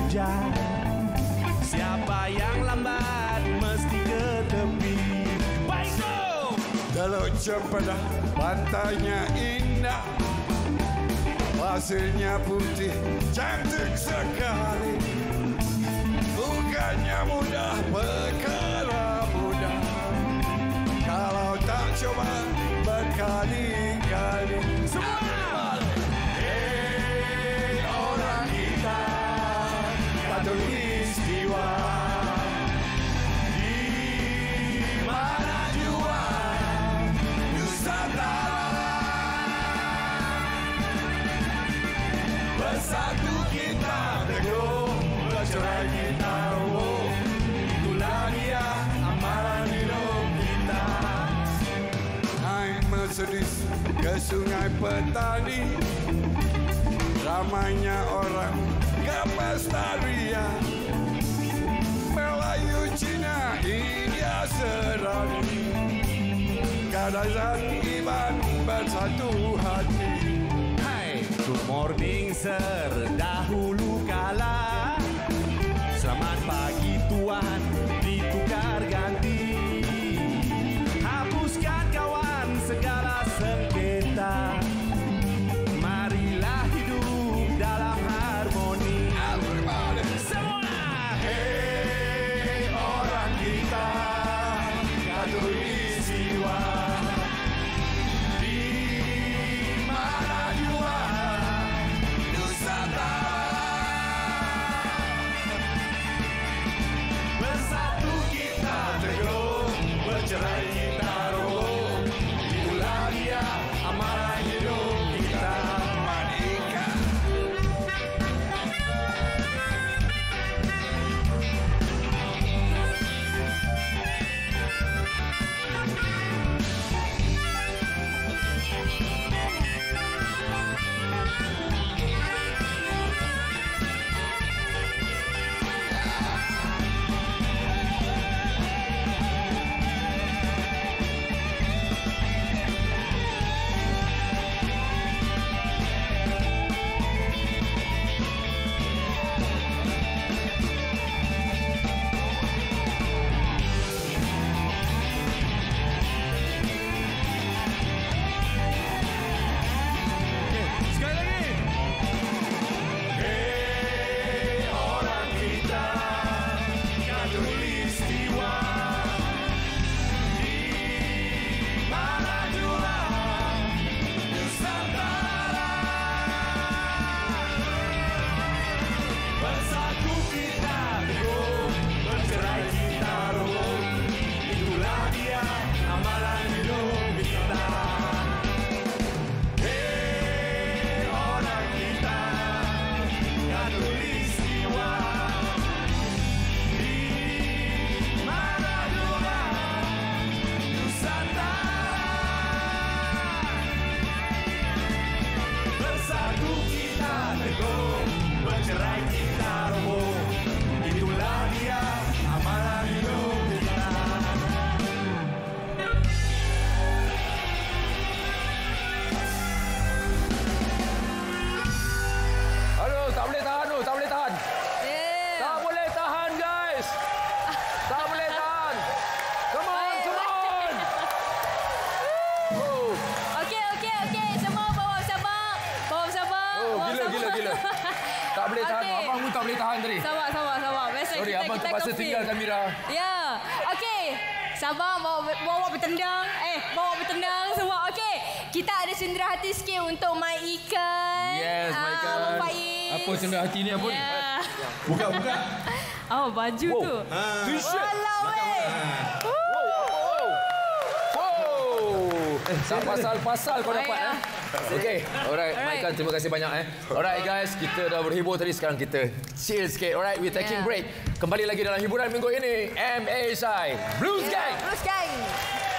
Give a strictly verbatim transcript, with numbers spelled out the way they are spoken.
hujan. Siapa yang lambat mesti ke tepi. Baik go! Kalau cempedak pantainya indah, pasirnya putih cantik sekali. Bukannya mudah perkara mudah kalau tak coba berkali-kali. Semua! Hei orang kita, khatulistiwa, di mana jua Nusantara, bersatu kita teguh, bercerai kita roboh. Itulah dia amalan hidup kita. Naik Mercedes ke Sungai Petani, ramainya orang ke pesta ria. Melayu, Cina, India, Serani, Kadazan, Iban bersatu hati. Hai, good morning sir, dahulu kala. Selamat pagi tuan, ditukar ganti. Hapuskan kawan segala sengketa. Marilah hidup dalam harmoni. Semua! Hei orang kita, khatulistiwa, di mana jua Nusantara, bersatu kita teguh, bercerai kita roboh. Itulah dia amalan hidup kita. Manika. Sekali lagi! Hei orang kita, khatulistiwa, di mana jua Nusantara, bersatu kita teguh, bercerai kita roboh. Itulah dia amalan hidup kita. Hei orang kita, khatulistiwa, di mana jua Nusantara, bersatu kita teguh, bercerai kita roboh. Itulah dia amalan hidup kita. Aduh, tak boleh tahan tu, tak boleh tahan. Tak boleh tahan, guys. Tak boleh tahan. Come on, come on. Oh, Okey, okey, okey. Semua bawa sabar. Bawa sabar. oh bawa gila, sabar. gila, gila. Tak boleh tahan. Okey. Abang pun tak boleh tahan tadi. Sabar, sabar, sabar. Biasa Sorry, kita, abang kita terpaksa confirm. tinggalkan Mira. Ya. Okey. Sabar, bawa, bawa bertendang. Eh, bawa bertendang semua. Okey. Kita ada cendera hati sikit untuk Mai Ikan. Yes, Mai Ikan. Ah, Abang Faiz. Apa cendera hati ni, apa ni? Ya. Buka, buka. Oh, baju Wow. tu. T-shirt. Walau, eh. Oh. Eh, tak pasal-pasal kau Baik, dapat ah. eh. Okey, alright. Alright. Maikan, terima kasih banyak eh. Alright guys, kita dah berhibur tadi, sekarang kita chill sikit. Alright, we're taking Yeah. break. Kembali lagi dalam hiburan minggu ini. M A S I Blues Gang. Terus, gang.